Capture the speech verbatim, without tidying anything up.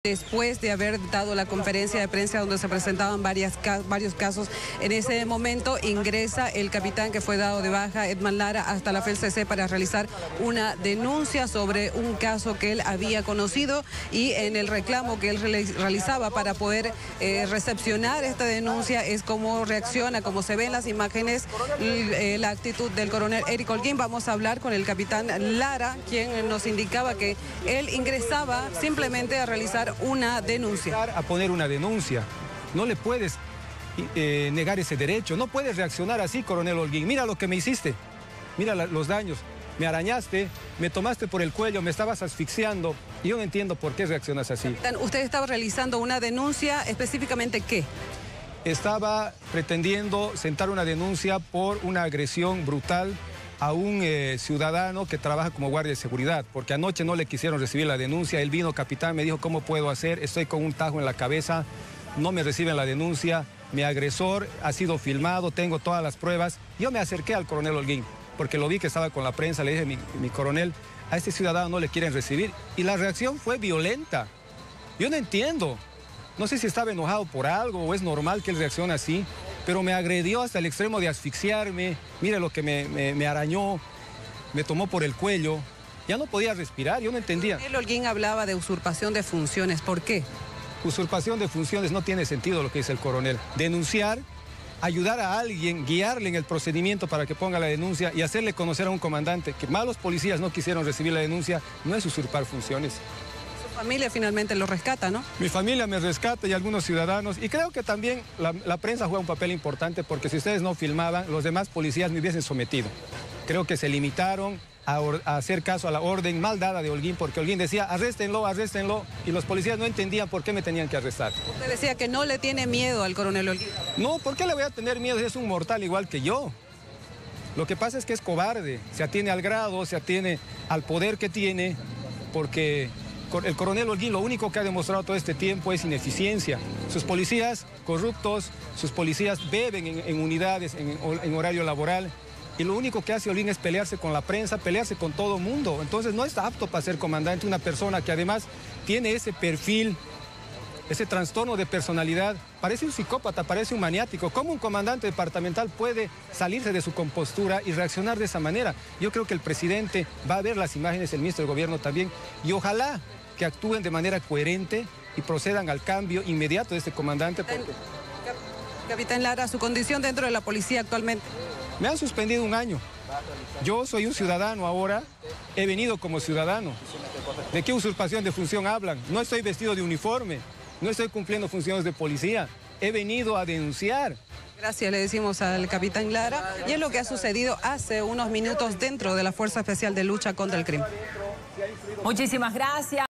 Después de haber dado la conferencia de prensa donde se presentaban varias, varios casos, en ese momento ingresa el capitán que fue dado de baja, Edman Lara, hasta la F E L C C para realizar una denuncia sobre un caso que él había conocido, y en el reclamo que él realizaba para poder eh, recepcionar esta denuncia es cómo reacciona, como se ve en las imágenes, eh, la actitud del coronel Eric Holguín. Vamos a hablar con el capitán Lara, quien nos indicaba que él ingresaba simplemente a realizar una denuncia. A poner una denuncia. No le puedes eh, negar ese derecho. No puedes reaccionar así, coronel Holguín. Mira lo que me hiciste. Mira la, los daños. Me arañaste, me tomaste por el cuello, me estabas asfixiando. Y yo no entiendo por qué reaccionas así. Capitán, usted estaba realizando una denuncia, ¿específicamente qué? Estaba pretendiendo sentar una denuncia por una agresión brutal a un eh, ciudadano que trabaja como guardia de seguridad, porque anoche no le quisieron recibir la denuncia. Él vino, capitán, me dijo, ¿cómo puedo hacer? Estoy con un tajo en la cabeza, no me reciben la denuncia, mi agresor ha sido filmado, tengo todas las pruebas. Yo me acerqué al coronel Holguín, porque lo vi que estaba con la prensa, le dije, mi, mi coronel, a este ciudadano no le quieren recibir, y la reacción fue violenta. Yo no entiendo, no sé si estaba enojado por algo o es normal que él reaccione así, pero me agredió hasta el extremo de asfixiarme. Mire lo que me, me, me arañó, me tomó por el cuello. Ya no podía respirar, yo no entendía. El Holguín hablaba de usurpación de funciones, ¿por qué? Usurpación de funciones no tiene sentido lo que dice el coronel. Denunciar, ayudar a alguien, guiarle en el procedimiento para que ponga la denuncia y hacerle conocer a un comandante que malos policías no quisieron recibir la denuncia, no es usurpar funciones. Su familia finalmente lo rescata, ¿no? Mi familia me rescata y algunos ciudadanos, y creo que también la, la prensa juega un papel importante, porque si ustedes no filmaban, los demás policías me hubiesen sometido. Creo que se limitaron a, or, a hacer caso a la orden mal dada de Holguín, porque Holguín decía, arréstenlo, arréstenlo, y los policías no entendían por qué me tenían que arrestar. Usted decía que no le tiene miedo al coronel Holguín. No, ¿por qué le voy a tener miedo? Es un mortal igual que yo. Lo que pasa es que es cobarde, se atiene al grado, se atiene al poder que tiene, porque el coronel Holguín lo único que ha demostrado todo este tiempo es ineficiencia. Sus policías corruptos, sus policías beben en, en unidades, en, en horario laboral, y lo único que hace Holguín es pelearse con la prensa, pelearse con todo el mundo. Entonces no está apto para ser comandante una persona que además tiene ese perfil, ese trastorno de personalidad. Parece un psicópata, parece un maniático. ¿Cómo un comandante departamental puede salirse de su compostura y reaccionar de esa manera? Yo creo que el presidente va a ver las imágenes, el ministro del gobierno también, y ojalá que actúen de manera coherente y procedan al cambio inmediato de este comandante. Porque... Capitán Lara, su condición dentro de la policía actualmente. Me han suspendido un año. Yo soy un ciudadano ahora, he venido como ciudadano. ¿De qué usurpación de función hablan? No estoy vestido de uniforme, no estoy cumpliendo funciones de policía, he venido a denunciar. Gracias, le decimos al capitán Lara, y es lo que ha sucedido hace unos minutos dentro de la Fuerza Especial de Lucha contra el Crimen. Muchísimas gracias.